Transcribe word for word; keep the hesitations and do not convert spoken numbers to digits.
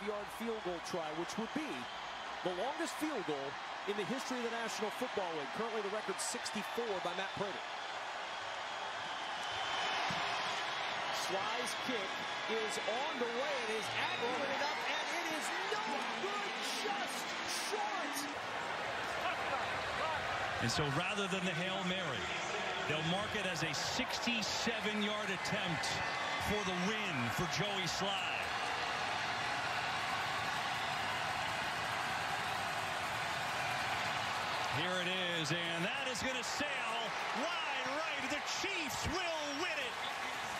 sixty-yard field goal try, which would be the longest field goal in the history of the National Football League. Currently the record sixty-four by Matt Prater. Slye's kick is on the way. It is accurate enough, and it is no good, just short. And so rather than the Hail Mary, they'll mark it as a sixty-seven-yard attempt for the win for Joey Slye. Here it is, and that is going to sail wide right. The Chiefs will win it.